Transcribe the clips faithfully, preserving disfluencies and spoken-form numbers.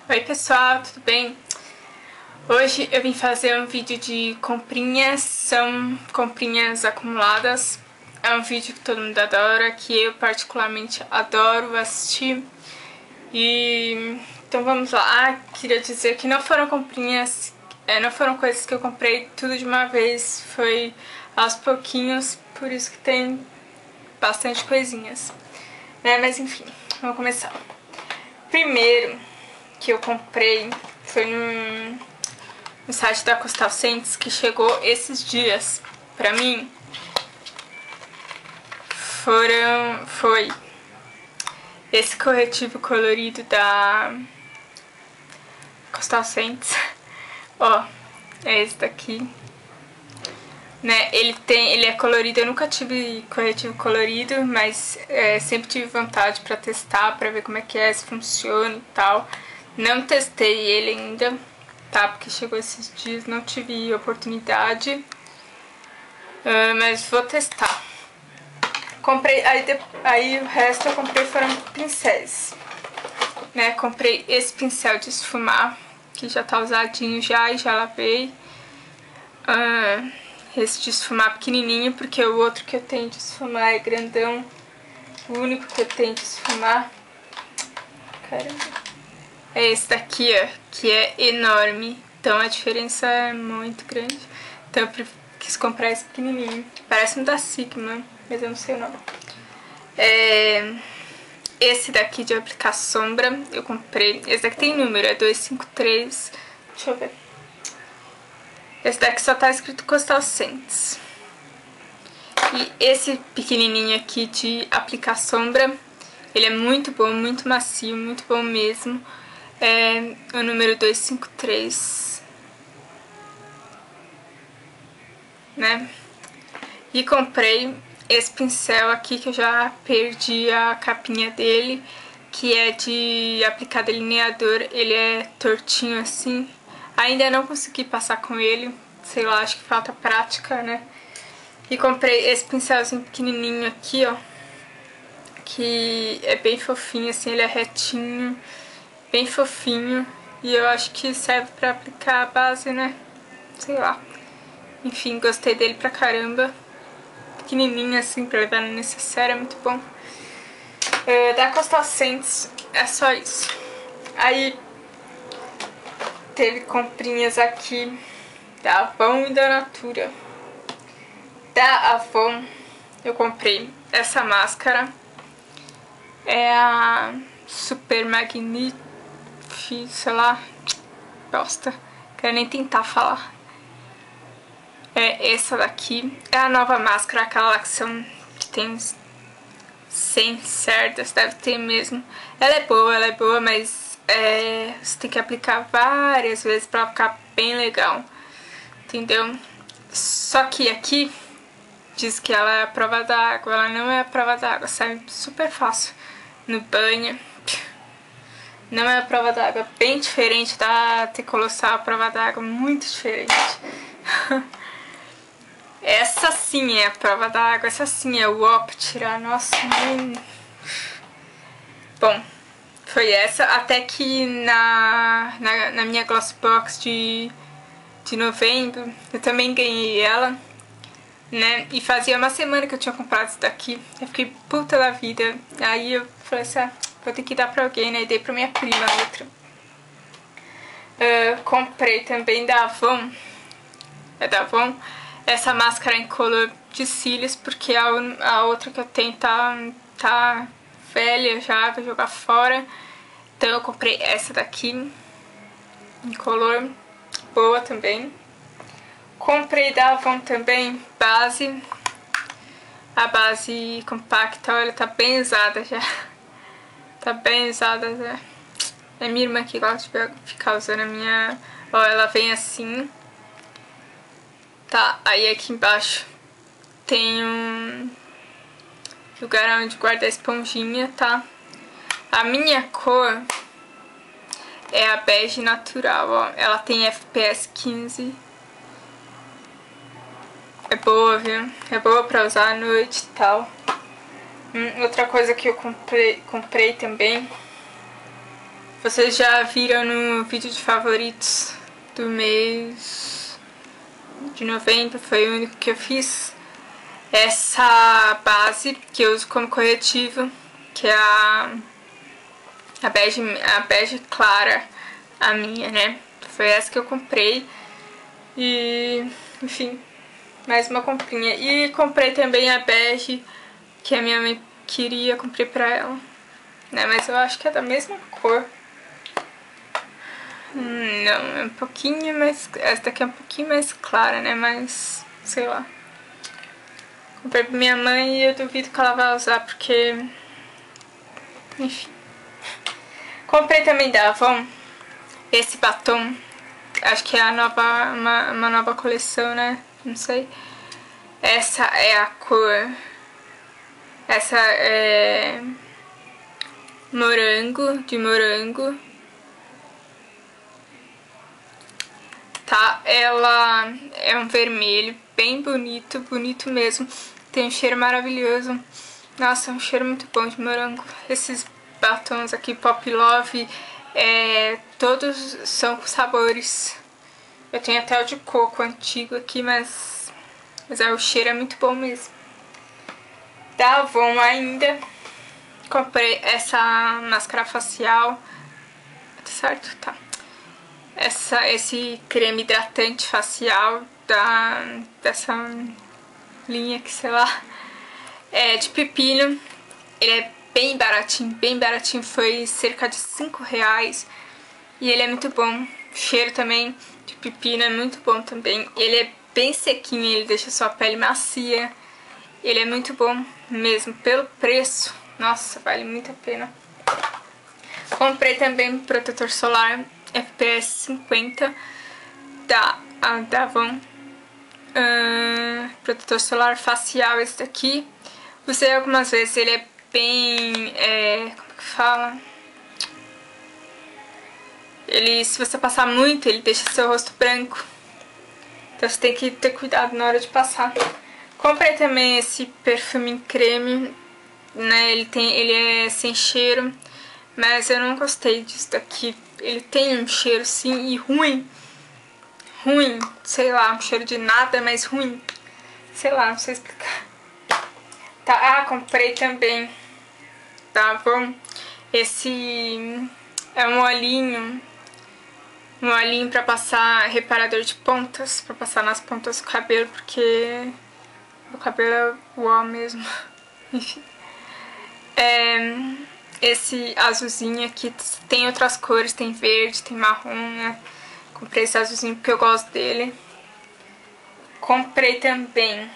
Oi pessoal, tudo bem? Hoje eu vim fazer um vídeo de comprinhas, são comprinhas acumuladas. É um vídeo que todo mundo adora, que eu particularmente adoro assistir. E então vamos lá. Ah, queria dizer que não foram comprinhas, é, não foram coisas que eu comprei tudo de uma vez, foi aos pouquinhos, por isso que tem bastante coisinhas, né? Mas enfim, vamos começar. Primeiro que eu comprei foi no, no site da Costal Scents, que chegou esses dias pra mim. Foram, foi esse corretivo colorido da Costal Scents. Ó, é esse daqui, né? Ele tem, ele é colorido. Eu nunca tive corretivo colorido, mas é, sempre tive vontade pra testar, pra ver como é que é, se funciona e tal. Não testei ele ainda, tá? Porque chegou esses dias, não tive oportunidade, uh, mas vou testar. Comprei, aí, de, aí o resto eu comprei foram pincéis, né? Comprei esse pincel de esfumar, que já tá usadinho já e já lavei. Uh, esse de esfumar pequenininho, porque o outro que eu tenho de esfumar é grandão. O único que eu tenho de esfumar, caramba, é esse daqui, ó, que é enorme. Então a diferença é muito grande. Então eu quis comprar esse pequenininho. Parece um da Sigma, mas eu não sei o nome. É... Esse daqui de aplicar sombra, eu comprei. Esse daqui tem número, é dois cinco três. Deixa eu ver. Esse daqui só tá escrito Costal Scents. E esse pequenininho aqui de aplicar sombra, ele é muito bom, muito macio, muito bom mesmo. É o número dois cinco três, né? E comprei esse pincel aqui, que eu já perdi a capinha dele, que é de aplicar delineador. Ele é tortinho assim. Ainda não consegui passar com ele, sei lá, acho que falta prática, né? E comprei esse pincelzinho pequenininho aqui, ó, que é bem fofinho, assim, ele é retinho, bem fofinho. E eu acho que serve pra aplicar a base, né? Sei lá. Enfim, gostei dele pra caramba. Pequenininho assim, pra levar no necessário, é muito bom. É, da Costal Scents é só isso. Aí teve comprinhas aqui da Avon e da Natura. Da Avon eu comprei essa máscara. É a Super Magnifique, sei lá, bosta, quero nem tentar falar. É essa daqui, é a nova máscara, aquela lá que são, que tem cem cerdas, deve ter mesmo. Ela é boa, ela é boa, mas é, você tem que aplicar várias vezes pra ficar bem legal, entendeu? Só que aqui diz que ela é a prova d'água, ela não é a prova d'água, sai super fácil no banho. Não é a prova d'água, bem diferente da Tecolossal, a prova d'água muito diferente. Essa sim é a prova d'água, essa sim é o Optira, nossa, mano. Bom, foi essa, até que na, na, na minha Glossbox de, de novembro eu também ganhei ela, né? E fazia uma semana que eu tinha comprado isso daqui, eu fiquei puta da vida. Aí eu falei assim, ah, vou ter que dar pra alguém, né? E dei pra minha prima outra. Uh, comprei também da Avon, é da Avon, essa máscara em color de cílios, porque a, a outra que eu tenho tá, tá velha já, vou jogar fora. Então eu comprei essa daqui, em color, boa também. Comprei da Avon também base, a base compacta, olha, tá bem usada já. Tá bem usada, né? É minha irmã que gosta de ficar usando a minha. Ó, ela vem assim. Tá, aí aqui embaixo tem um lugar onde guarda a esponjinha, tá? A minha cor é a bege natural, ó. Ela tem F P S quinze. É boa, viu? É boa pra usar à noite e tal. Hum, outra coisa que eu comprei, comprei também Vocês já viram no vídeo de favoritos do mês de novembro, foi o único que eu fiz. Essa base que eu uso como corretivo, que é a, a, bege, a bege clara, a minha, né? Foi essa que eu comprei. E, enfim, mais uma comprinha. E comprei também a bege que a minha mãe queria, comprei pra ela, né? Mas eu acho que é da mesma cor. Não, é um pouquinho mais... Essa daqui é um pouquinho mais clara, né? Mas, sei lá. Comprei pra minha mãe e eu duvido que ela vai usar, porque... Enfim. Comprei também da Avon esse batom. Acho que é a nova, uma, uma nova coleção, né? Não sei. Essa é a cor... Essa é... morango, de morango. Tá? Ela é um vermelho bem bonito, bonito mesmo. Tem um cheiro maravilhoso. Nossa, é um cheiro muito bom de morango. Esses batons aqui, Pop Love, é, todos são com sabores. Eu tenho até o de coco antigo aqui, mas, mas é, o cheiro é muito bom mesmo. Da Avon ainda, comprei essa máscara facial. Tá certo? Tá. Essa, esse creme hidratante facial da, dessa linha que, sei lá, é de pepino. Ele é bem baratinho, bem baratinho, foi cerca de cinco reais. E ele é muito bom. O cheiro também de pepino é muito bom também. Ele é bem sequinho, ele deixa a sua pele macia. Ele é muito bom mesmo, pelo preço. Nossa, vale muito a pena. Comprei também protetor solar F P S cinquenta da, da Avon. Uh, protetor solar facial esse daqui. Usei algumas vezes, ele é bem... É, como que fala? Ele, se você passar muito, ele deixa seu rosto branco. Então você tem que ter cuidado na hora de passar. Comprei também esse perfume em creme, né? Ele, tem, ele é sem cheiro, mas eu não gostei disso daqui. Ele tem um cheiro sim, e ruim. Ruim, sei lá, um cheiro de nada, mas ruim. Sei lá, não sei explicar. Tá, ah, comprei também, tá bom? Esse é um olhinho, um olhinho pra passar reparador de pontas, pra passar nas pontas do cabelo, porque o cabelo é uó mesmo. Enfim. É, esse azulzinho aqui tem outras cores, tem verde, tem marrom, né? Comprei esse azulzinho porque eu gosto dele. Comprei também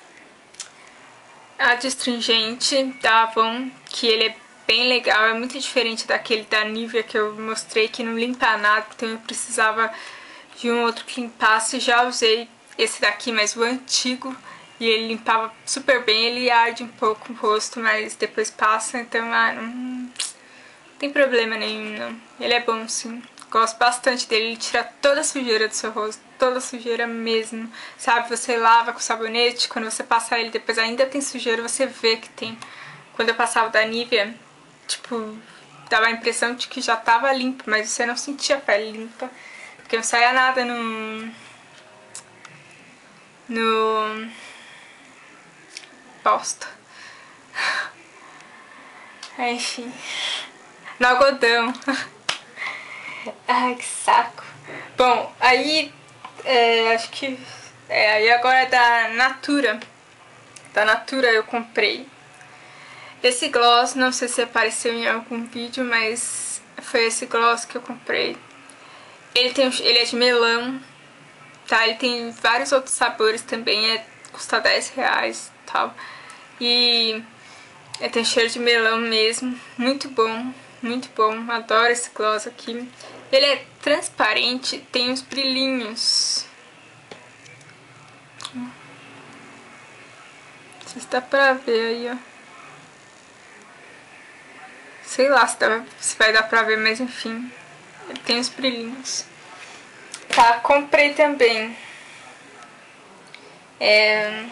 a astringente da Avon, que ele é bem legal, é muito diferente daquele da Nivea que eu mostrei, que não limpa nada, então eu precisava de um outro que limpasse. Já usei esse daqui, mas o antigo, e ele limpava super bem. Ele arde um pouco o rosto, mas depois passa, então ah, não, não tem problema nenhum, não. Ele é bom sim, gosto bastante dele, ele tira toda a sujeira do seu rosto, toda a sujeira mesmo, sabe? Você lava com sabonete, quando você passar ele depois ainda tem sujeira, você vê que tem. Quando eu passava da Nivea, tipo, dava a impressão de que já tava limpo, mas você não sentia a pele limpa, porque não saía nada no... no... bosta. Enfim, no algodão. Ai, que saco. Bom, aí, é, acho que... É, aí agora da Natura. Da Natura eu comprei esse gloss, não sei se apareceu em algum vídeo, mas foi esse gloss que eu comprei. Ele, tem, ele é de melão, tá? Ele tem vários outros sabores também, é, custa dez reais e tal. E ele tem cheiro de melão mesmo, muito bom, muito bom, adoro esse gloss aqui. Ele é transparente, tem uns brilhinhos. Não sei se dá pra ver aí, ó. Sei lá se, dá, se vai dar pra ver, mas enfim, ele tem os brilhinhos. Tá, comprei também é,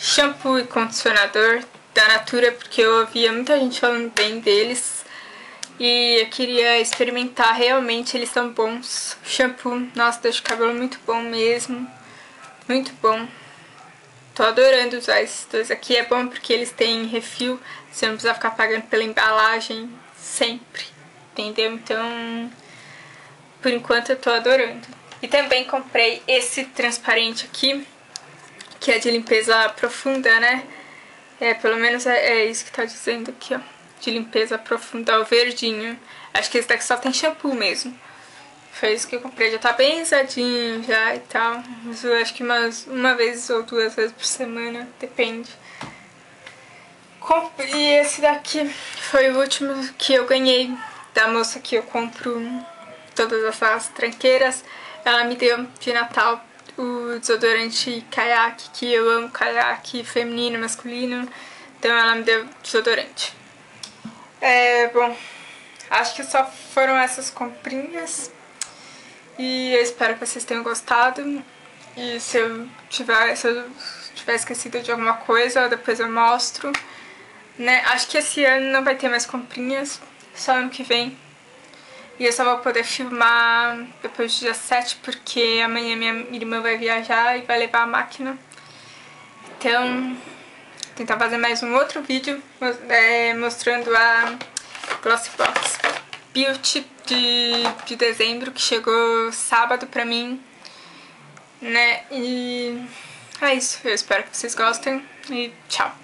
shampoo e condicionador da Natura, porque eu ouvia muita gente falando bem deles. E eu queria experimentar, realmente eles são bons. Shampoo, nossa, deixa o cabelo muito bom mesmo. Muito bom. Tô adorando usar esses dois aqui. É bom porque eles têm refil, você não precisa ficar pagando pela embalagem sempre, entendeu? Então, por enquanto eu tô adorando. E também comprei esse transparente aqui, que é de limpeza profunda, né? É, pelo menos é, é isso que tá dizendo aqui, ó. De limpeza profunda, o verdinho. Acho que esse daqui só tem shampoo mesmo. Foi isso que eu comprei, já tá bem usadinho já e tal. Uso acho que umas, uma vez ou duas vezes por semana, depende. E esse daqui foi o último que eu ganhei da moça que eu compro todas essas tranqueiras. Ela me deu de Natal o desodorante Kayak, que eu amo Kayak feminino, masculino. Então ela me deu desodorante. É, bom, acho que só foram essas comprinhas. E eu espero que vocês tenham gostado. E se eu tiver, se eu tiver esquecido de alguma coisa, depois eu mostro. Né? Acho que esse ano não vai ter mais comprinhas, só ano que vem. E eu só vou poder filmar depois do dia sete, porque amanhã minha irmã vai viajar e vai levar a máquina. Então, vou tentar fazer mais um outro vídeo é, mostrando a Glossbox Beauty de, de dezembro, que chegou sábado pra mim, né? E é isso, eu espero que vocês gostem e tchau!